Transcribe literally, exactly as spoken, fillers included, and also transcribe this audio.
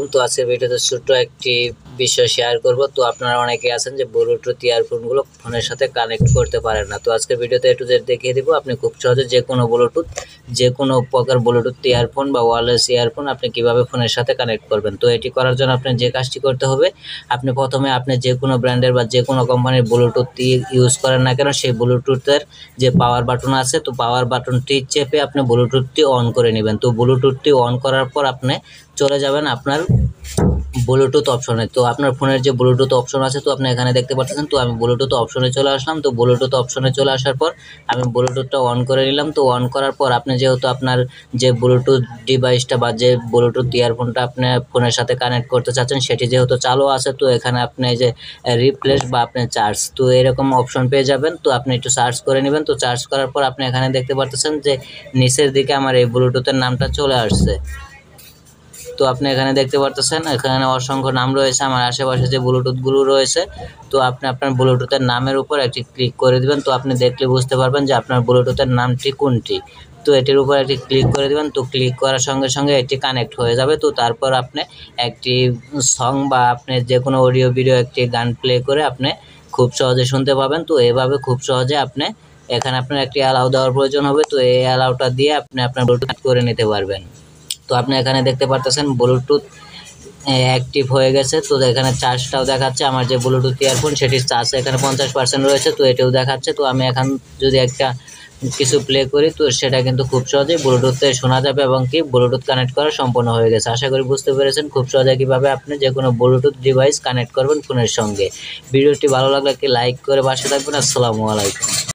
তো আজকের ভিডিওতে ছোট্ট একটি বিষয় শেয়ার করব। তো আপনারা অনেকে আছেন যে ব্লুটুথ ইয়ারফোনগুলো ফোনের সাথে কানেক্ট করতে পারেন না। তো আজকের ভিডিওতে একটু জেড দেখিয়ে দিব আপনি খুব সহজে যে কোনো ব্লুটুথ যে কোনো প্রকার ব্লুটুথ ইয়ারফোন বা ওয়্যারলেস ইয়ারফোন আপনি কিভাবে ফোনের সাথে কানেক্ট করবেন। তো এটি করার জন্য আপনি যে কাজটি করতে হবে, আপনি প্রথমে আপনি যে কোনো ব্র্যান্ডের বা যে কোনো কোম্পানির ব্লুটুথ ইউজ করেন না কেন, সেই ব্লুটুথের যে পাওয়ার বাটন আছে, তো পাওয়ার বাটনটি চেপে আপনি ব্লুটুথটি অন করে নেবেন। তো ব্লুটুথটি অন করার পর আপনি চলে যাবেন আপনার ব্লুটুথ অপশনে। তো আপনার ফোনের যে ব্লুটুথ অপশন আছে, তো আপনি এখানে দেখতে পাচ্ছেন। তো আমি ব্লুটুথ অপশনে চলে আসলাম। তো ব্লুটুথ অপশনে চলে আসার পর আমি ব্লুটুথটা অন করে নিলাম। তো অন করার পর আপনি যেহেতু আপনার যে ব্লুটুথ ডিভাইসটা বা যে ব্লুটুথ ইয়ারফোনটা আপনি ফোনের সাথে কানেক্ট করতে চাচ্ছেন সেটি যেহেতু চালু আছে, তো এখানে আপনি যে রিপ্লেস বা আপনি চার্জ, তো এরকম অপশন পেয়ে যাবেন। তো আপনি একটু সার্চ করে নেবেন। তো সার্চ করার পর আপনি এখানে দেখতে পাচ্ছেন যে নিচের দিকে আমার এই ব্লুটুথের নামটা চলে আসছে। তো আপনি এখানে দেখতে পারতেছেন এখানে অসংখ্য নাম রয়েছে আমার আশেপাশে যে ব্লুটুথগুলো রয়েছে। তো আপনি আপনার ব্লুটুথের নামের উপর একটি ক্লিক করে দিবেন। তো আপনি দেখলে বুঝতে পারবেন যে আপনার ব্লুটুথের নামটি কোনটি। তো এটির উপর একটি ক্লিক করে দিবেন। তো ক্লিক করার সঙ্গে সঙ্গে এটি কানেক্ট হয়ে যাবে। তো তারপর আপনি একটি সং বা আপনি যে কোনো অডিও ভিডিও একটি গান প্লে করে আপনি খুব সহজে শুনতে পাবেন। তো এভাবে খুব সহজে আপনি এখানে আপনার একটি অ্যালাউ দেওয়ার প্রয়োজন হবে। তো এই অ্যালাউটা দিয়ে আপনি আপনার ব্লুটুথ করে নিতে পারবেন। তো আপনি এখানে দেখতে পারতেছেন ব্লুটুথ অ্যাক্টিভ হয়ে গেছে। তো এখানে চার্জটাও দেখাচ্ছে, আমার যে ব্লুটুথ ইয়ারফোন সেটির চার্জ এখানে পঞ্চাশ পার্সেন্ট রয়েছে। তো এটাও দেখাচ্ছে। তো আমি এখন যদি একটা কিছু প্লে করি, তো সেটা কিন্তু খুব সহজেই ব্লুটুথে শোনা যাবে এবং কি ব্লুটুথ কানেক্ট করা সম্পূর্ণ হয়ে গেছে। আশা করি বুঝতে পেরেছেন খুব সহজে কীভাবে আপনি যে কোনো ব্লুটুথ ডিভাইস কানেক্ট করবেন ফোনের সঙ্গে। ভিডিওটি ভালো লাগলে একটি লাইক করে পাশে থাকবেন। আসসালামু আলাইকুম।